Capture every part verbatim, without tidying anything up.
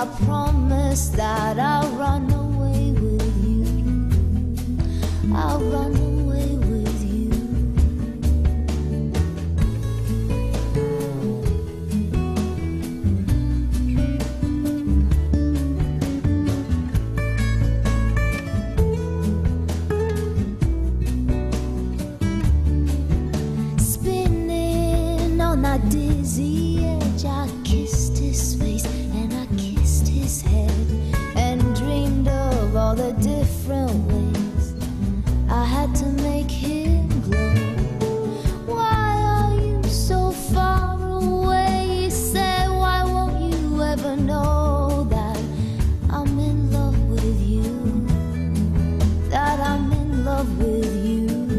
I promise that I'll run away with you. I'll run away with you. Spinning on that dizzy edge, I kissed his face and I kissed his head, and dreamed of all the different ways I had to make him glow. Why are you so far away? He said, why won't you ever know that I'm in love with you, that I'm in love with you.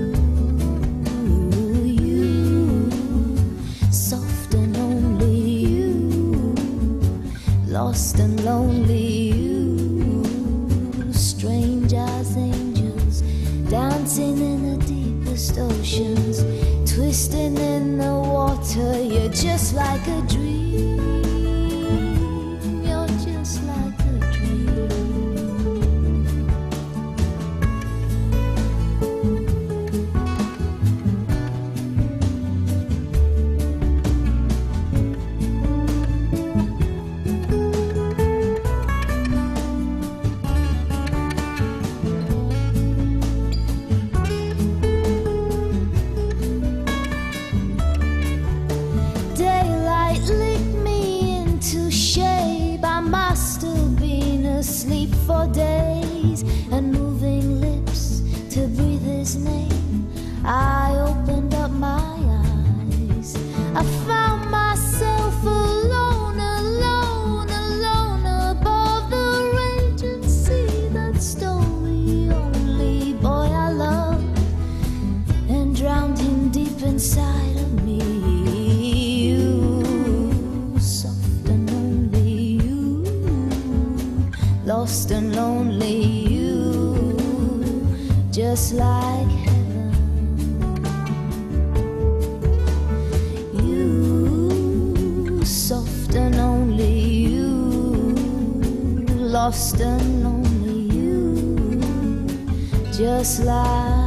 Lost and lonely you, strange as angels, dancing in the deepest oceans, twisting in the water. You're just like a dream, you're just like a dream. Sleep for days and moving lips to breathe his name. I opened up my eyes. I found myself alone, alone, alone above the raging sea that stole the only boy I loved and drowned him deep inside of me. Lost and lonely you, just like heaven. You, soft and only you, lost and lonely you, just like